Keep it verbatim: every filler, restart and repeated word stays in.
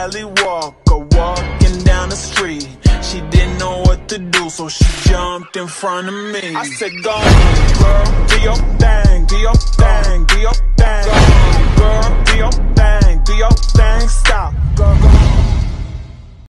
alley walker walking down the street. She didn't know what to do, so she jumped in front of me. I said, go on, girl, do your thing, do your thing, do your thing.